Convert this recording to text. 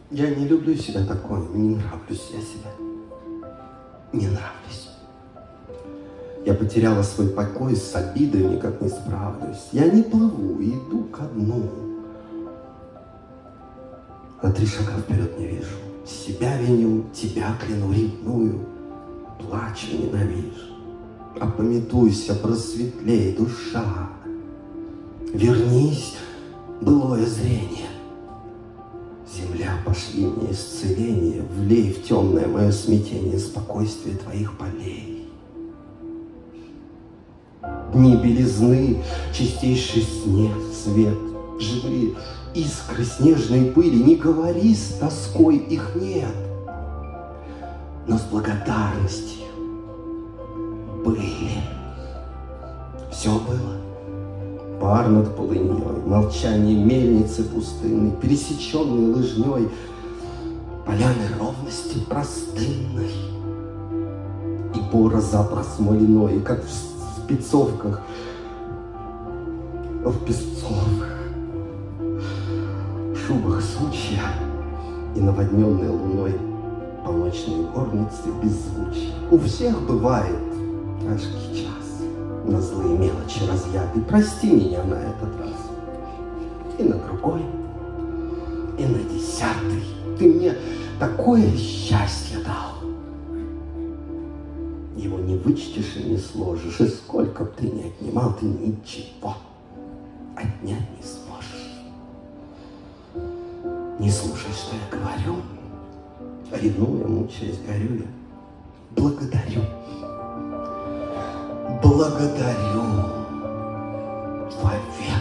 Я не люблю себя такой, не нравлюсь я себе. Не нравлюсь. Я потеряла свой покой, с обидой никак не справлюсь. Я не плыву, иду ко дну. На 3 шага вперед не вижу. Себя виню, тебя кляну, ревную. Плачу, ненавижу. Опамятуйся, просветлей, душа. Вернись, былое зрение. Земля, пошли мне исцеление, влей в темное мое смятение спокойствие твоих полей. Дни белизны, чистейший снег, свет, живые искры снежной пыли, не говори, с тоской их нет, но с благодарностью были. Все было. Пар над полыньей, молчание мельницы пустынной, пересеченной лыжней, поляны ровности простынной. И бороза просмоленной, как в спецовках, в песцовых шубах сучья и наводненной луной полночные горницы беззвучия. У всех бывает тяжкий час. На злые мелочи разъяды. Прости меня на этот раз. И на другой, и на 10-й. Ты мне такое счастье дал. Его не вычтешь и не сложишь. И сколько б ты ни отнимал, ты ничего отнять не сможешь. Не слушай, что я говорю. Ревнуя, мучаясь, горю я. Благодарю. Благодарю вовек.